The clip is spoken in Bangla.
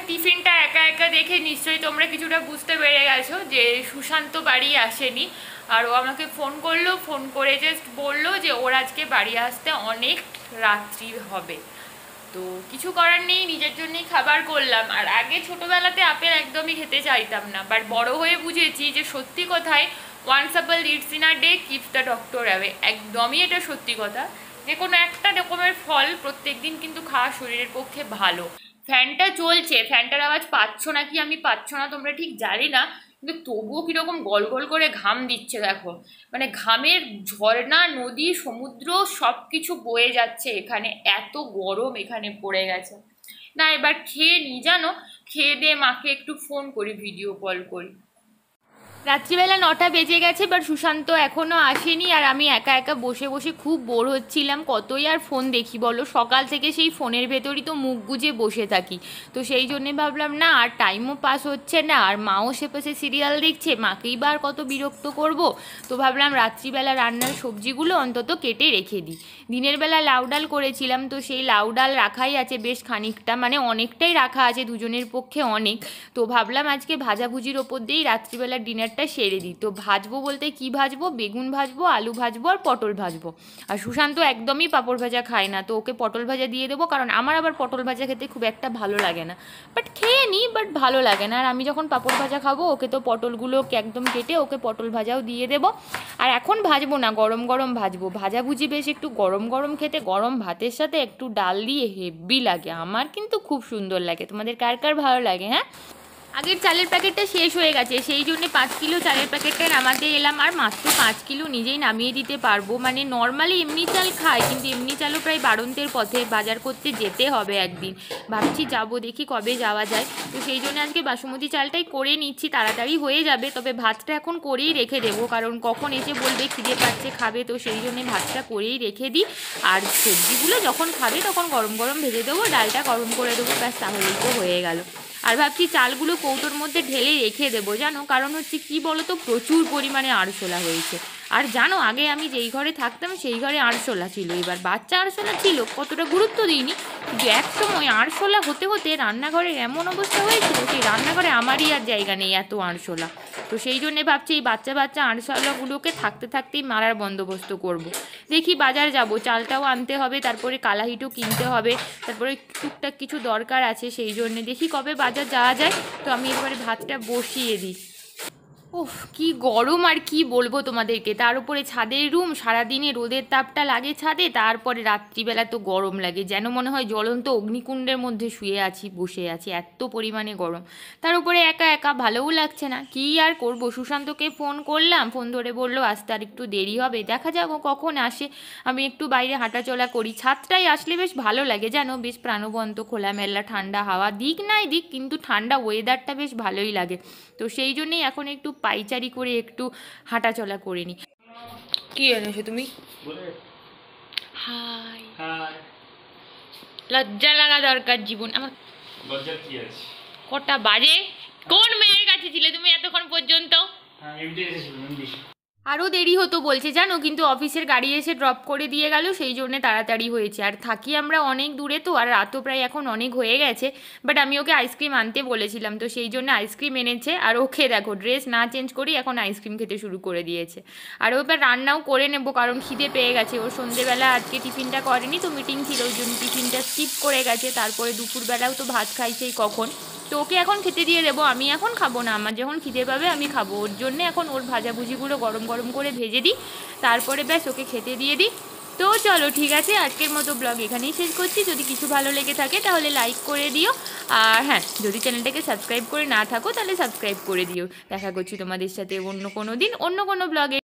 টিফিনটা একা একা দেখে নিশ্চয়ই তোমরা কিছুটা বুঝতে পেরে গেছো যে সুশান্ত বাড়ি আসেনি। আর ও আমাকে ফোন করলো, ফোন করে জাস্ট বললো যে ওর আজকে বাড়ি আসতে অনেক রাত্রি হবে। তো কিছু করার নেই, নিজের জন্যই খাবার করলাম। আর আগে ছোটোবেলাতে আপেল একদমই খেতে চাইতাম না, বাট বড় হয়ে বুঝেছি যে সত্যি কথাই once apple it's in a day keeps the doctor away. একদমই এটা সত্যি কথা। যে কোনো একটা রকমের ফল প্রত্যেক দিন কিন্তু খাওয়া শরীরের পক্ষে ভালো। ফ্যানটা চলছে, ফ্যানটার আওয়াজ পাচ্ছ নাকি আমি পাচ্ছ না তোমরা ঠিক জানি না, কিন্তু তবুও কীরকম গল গল করে ঘাম দিচ্ছে দেখো। মানে ঘামের ঝর্ণা, নদী, সমুদ্র সব কিছু বয়ে যাচ্ছে এখানে, এত গরম এখানে পড়ে গেছে। না এবার খেয়ে নিই জানো, খেয়ে দিয়ে মাকে একটু ফোন করি, ভিডিও কল করি। রাত্রিবেলা 9টা বেজে গেছে, বাট সুশান্ত এখনও আসেনি। আর আমি একা একা বসে বসে খুব বোর হচ্ছিলাম, কতই আর ফোন দেখি বলো, সকাল থেকে সেই ফোনের ভেতরই তো মুখ গুজে বসে থাকি। তো সেই জন্যে ভাবলাম না আর টাইমও পাস হচ্ছে না, আর মাও সে পাশে সিরিয়াল দেখছে, মাকেই বা আর কত বিরক্ত করব। তো ভাবলাম রাত্রিবেলা রান্নার সবজিগুলো অন্তত কেটে রেখে দিই। দিনের বেলা লাউ ডাল করেছিলাম, তো সেই লাউ ডাল রাখাই আছে বেশ খানিকটা, মানে অনেকটাই রাখা আছে, দুজনের পক্ষে অনেক। তো ভাবলাম আজকে ভাজাভুজির ওপর দিয়েই রাত্রিবেলা ডিনারটা সেরে দিই। তো ভাজবো বলতে কি ভাজবো, বেগুন ভাজবো, আলু ভাজবো আর পটল ভাজবো। আর সুশান্ত একদমই পাঁপড় ভাজা খায় না, তো ওকে পটল ভাজা দিয়ে দেবো, কারণ আমার আবার পটল ভাজা খেতে খুব একটা ভালো লাগে না। বাট খেয়ে নিই, বাট ভালো লাগে না। আর আমি যখন পাঁপড় ভাজা খাবো, ওকে তো পটলগুলো একদম কেটে ওকে পটল ভাজাও দিয়ে দেবো। আর এখন ভাজবো না, গরম গরম ভাজবো। ভাজাভুজি বেশ একটু গরম গরম খেতে, গরম ভাতের সাথে একটু ডাল দিয়ে হেভি লাগে, আমার কিন্তু খুব সুন্দর লাগে। তোমাদের কার কার ভালো লাগে? হ্যাঁ, আগের চালের প্যাকেটটা শেষ হয়ে গেছে, সেই জন্য 5 কিলো চালের প্যাকেটটা নামাতে এলাম। আর মাত্র 5 কিলো নিজেই নামিয়ে দিতে পারবো। মানে নর্মালি এমনি চাল খাই, কিন্তু এমনি চালও প্রায় বাড়ন্তের পথে, বাজার করতে যেতে হবে একদিন। ভাবছি যাবো, দেখি কবে যাওয়া যায়। তো সেই জন্য আজকে বাসমতি চালটাই করে নিচ্ছি, তাড়াতাড়ি হয়ে যাবে। তবে ভাতটা এখন করেই রেখে দেবো, কারণ কখন এসে বলবে খিদে পাচ্ছে খাবে, তো সেই জন্যে ভাতটা করেই রেখে দিই। আর সবজিগুলো যখন খাবে তখন গরম গরম ভেজে দেবো, ডালটা গরম করে দেবো, ব্যাস তাহলেই তো হয়ে গেল। আর ভাবছি চালগুলো কৌটোর মধ্যে ঢেলে রেখে দেবো জানো, কারণ হচ্ছে কি বলো তো, প্রচুর পরিমাণে আরশোলা হয়েছে। আর জানো আগে আমি যেই ঘরে থাকতাম সেই ঘরে আরশোলা ছিল, এবার বাচ্চা আরশোলা ছিল, কতটা গুরুত্ব দিইনি, কিন্তু এক সময় আরশোলা হতে হতে রান্নাঘরের এমন অবস্থা হয়েছিল, সেই রান্নাঘরে আমারই আর জায়গা নেই, এত আরশোলা। তো সেই জন্যে ভাবছি এই বাচ্চা বাচ্চা আরশোলাগুলোকে থাকতে থাকতেই মারার বন্দোবস্ত করব। দেখি বাজার যাব, চালটাও আনতে হবে, তারপরে কালাহিটও কিনতে হবে, তারপরে টুকটাক কিছু দরকার আছে, সেই জন্যে দেখি কবে বাজার যাওয়া যায়। তো আমি এবারে ভাতটা বসিয়ে দিই। ওহ কি গরম, আর কি বলবো তোমাদেরকে। তার উপরে ছাদের রুম, সারাদিনে রোদের তাপটা লাগে ছাদে, তারপরে রাত্রিবেলা তো গরম লাগে, যেন মনে হয় জ্বলন্ত অগ্নিকুণ্ডের মধ্যে শুয়ে আছি, বসে আছি, এত পরিমাণে গরম। তার উপরে একা একা ভালোও লাগছে না, কি আর করব। সুশান্তকে ফোন করলাম, ফোন ধরে বললো আসতে আর একটু দেরি হবে, দেখা যাক ও কখন আসে। আমি একটু বাইরে হাঁটাচলা করি, ছাদটায় আসলে বেশ ভালো লাগে জানো, বেশ প্রাণবন্ত, খোলামেলা, ঠান্ডা হাওয়া, দিক নাই দিক, কিন্তু ঠান্ডা ওয়েদারটা বেশ ভালোই লাগে। তো সেই জন্যেই এখন একটু পাইচারি করে একটু হাঁটাচলা করে নি। কি এনেছো তুমি? হাই, লজ্জা লাগা দরকার জীবন আমার। লজ্জার কি আছে? কটা বাজে? কোন মেয়ের কাছে ছিলে তুমি এতক্ষণ পর্যন্ত? আরও দেরি হতো বলছে জানো, কিন্তু অফিসের গাড়ি এসে ড্রপ করে দিয়ে গেল, সেই জন্য তাড়াতাড়ি হয়েছে। আর থাকি আমরা অনেক দূরে, তো আর রাতও প্রায় এখন অনেক হয়ে গেছে। বাট আমি ওকে আইসক্রিম আনতে বলেছিলাম, তো সেই জন্য আইসক্রিম এনেছে। আর ওকে দেখো ড্রেস না চেঞ্জ করেই এখন আইসক্রিম খেতে শুরু করে দিয়েছে। আর ও এবার রান্নাও করে নেবো, কারণ খিদে পেয়ে গেছে। ও সন্ধেবেলা আজকে টিফিনটা করেনি, তো মিটিং ছিল, ওই জন্য টিফিনটা স্কিপ করে গেছে। তারপরে দুপুরবেলাও তো ভাত খাইছেই কখন, তো ওকে এখন খেতে দিয়ে দেবো। আমি এখন খাবো না, আমার যখন খিদে পাবে আমি খাবো। ওর জন্যে এখন ওর ভাজাভুজিগুলো গরম গরম করে ভেজে দিই, তারপরে ব্যাস ওকে খেতে দিয়ে দিই। তো চলো ঠিক আছে, আজকের মতো ব্লগ এখানেই শেষ করছি। যদি কিছু ভালো লেগে থাকে তাহলে লাইক করে দিও, আর হ্যাঁ যদি চ্যানেলটাকে সাবস্ক্রাইব করে না থাকো তাহলে সাবস্ক্রাইব করে দিও। দেখা করছি তোমাদের সাথে অন্য কোনো দিন অন্য কোনো ব্লগে।